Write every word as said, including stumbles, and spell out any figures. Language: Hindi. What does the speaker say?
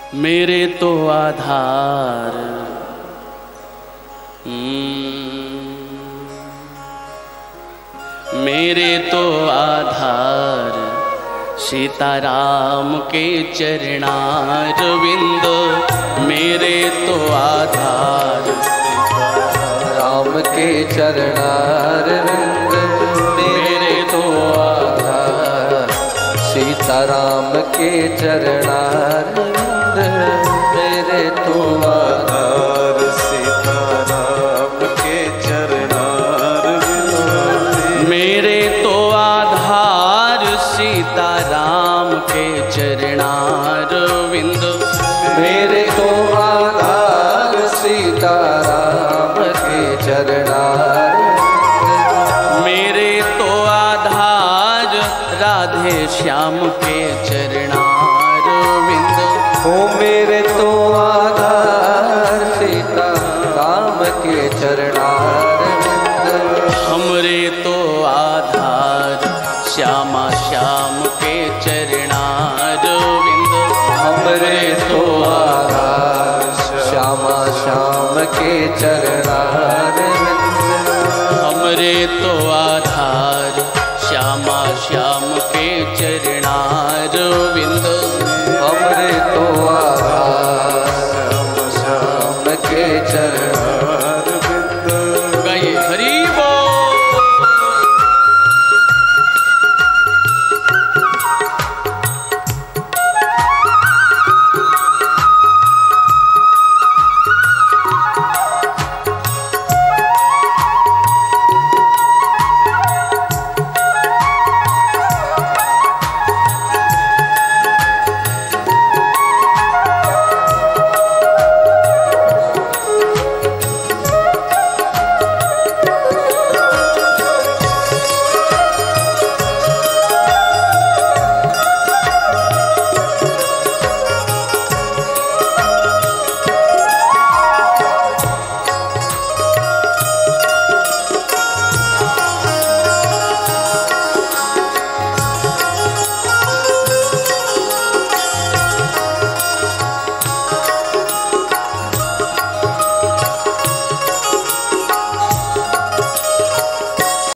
मेरे तो आधार मेरे तो आधार सीताराम के चरणारविंद। मेरे तो आधार राम के चरणारविंद। मेरे तो आधार सीताराम के चरणारविंद। मेरे तो आधार सीताराम के चरणारविंद। मेरे तो आधार सीताराम के चरणारविंद। मेरे तो आधार सीताराम के चरणारविंद। मेरे तो आधार राधे श्याम के चरणारविंद। ओ मेरे तो आधार सीताराम के चरणारविंद। हमरे तो आधार श्यामा श्याम के चरणारविंद। हमरे तो आधार श्यामा श्याम के चरणारविंद। हमरे तो आधार